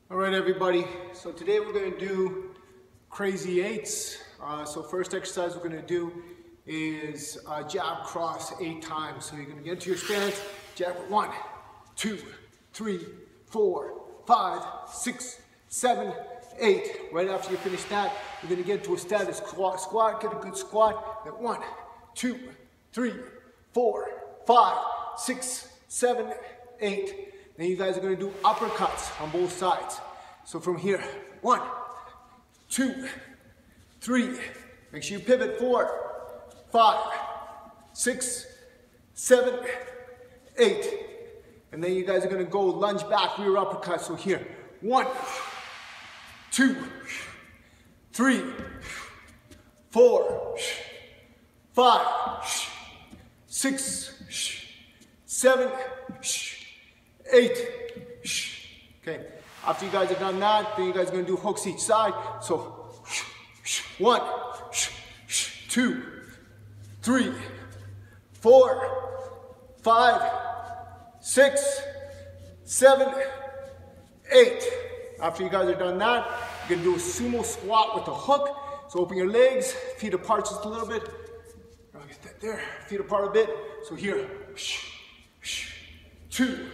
All right, everybody. So today we're going to do crazy eights. So first exercise we're going to do is jab cross 8 times. So you're going to get into your stance, jab 1, 2, 3, 4, 5, 6, 7, 8. Right after you finish that, you're going to get into a static squat. Get a good squat. Then 1, 2, 3, 4, 5, 6, 7, 8. Then you guys are going to do uppercuts on both sides. So from here, 1, 2, 3. Make sure you pivot. 4, 5, 6, 7, 8. And then you guys are going to go lunge back, rear uppercut. So here, 1, 2, 3, 4, 5, 6, 7, 8. Okay, after you guys have done that, then you guys are going to do hooks each side. So 1, 2, 3, 4, 5, 6, 7, 8. After you guys are done that, you're going to do a sumo squat with a hook. So open your legs, feet apart just a little bit. I'll get that there, feet apart a bit. So here, 2,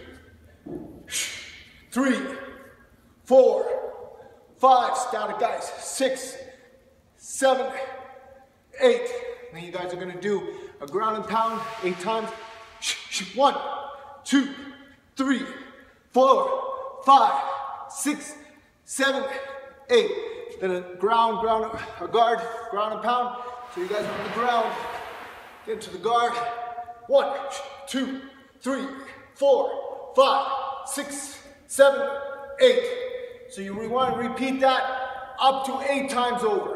3, 4, 5, static guys, 6, 7, 8. Then you guys are going to do a ground and pound 8 times. 1, 2, 3, 4, 5, 6, 7, 8. Then a a guard, ground and pound. So you guys are on the ground, get into the guard. 1, 2, 3, 4, 5, 6, 7, 8. So you want to repeat that up to 8 times over.